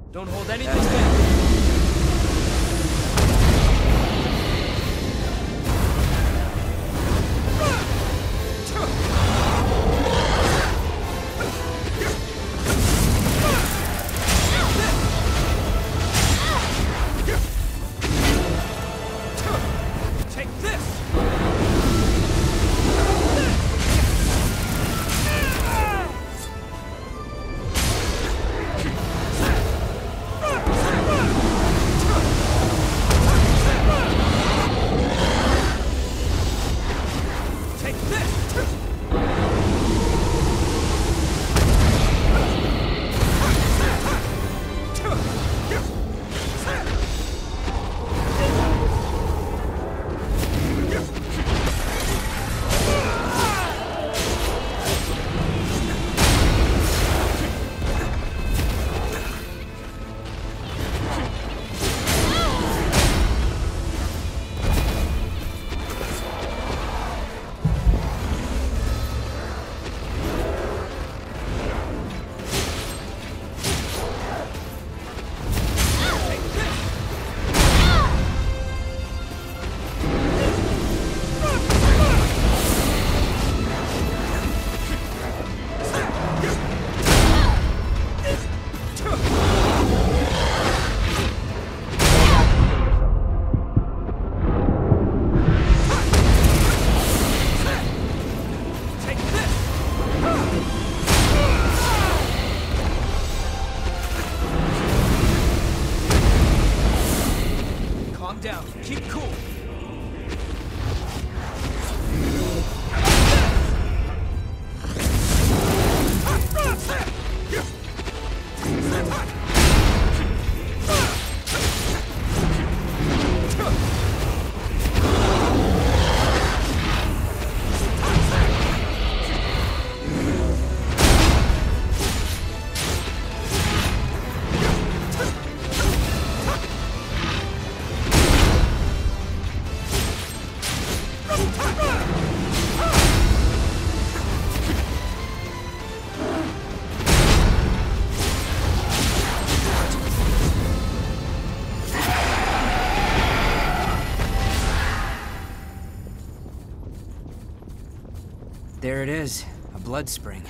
Don't hold anything back. Down. Keep cool. There it is, a blood spring.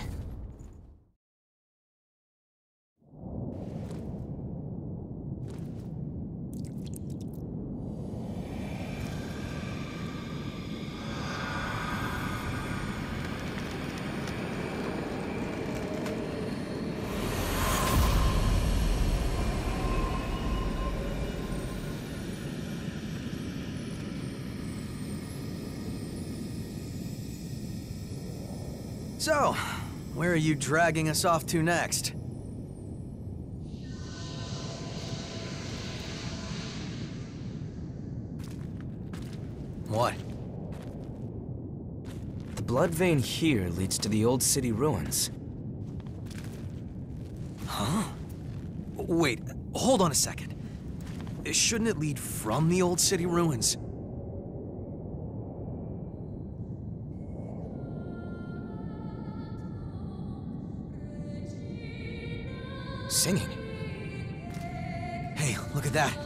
So, where are you dragging us off to next? What? The blood vein here leads to the old city ruins. Huh? Wait, hold on a second. Shouldn't it lead from the old city ruins? Singing. Hey, look at that.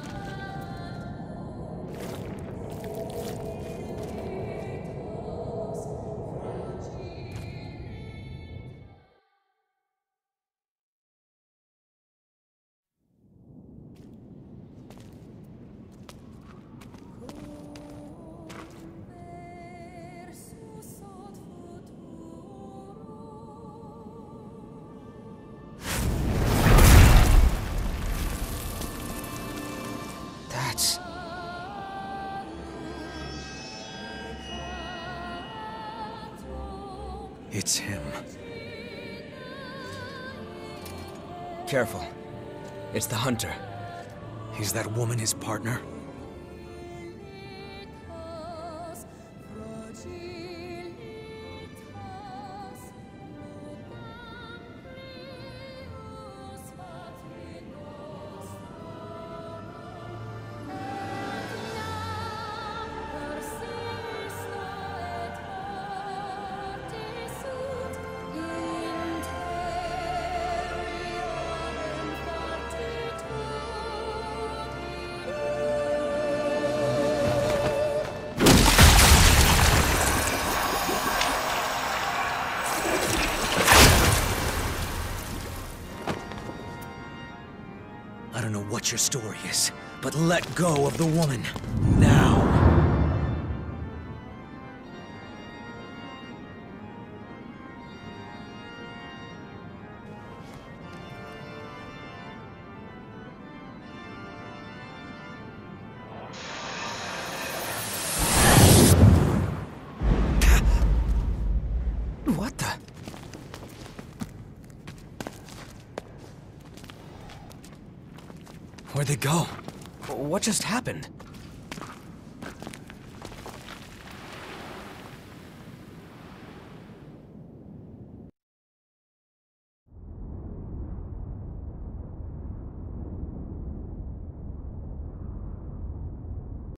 It's him. Careful. It's the hunter. Is that woman his partner? don't know what your story is, but let go of the woman. Now. What the? Where'd they go? What just happened?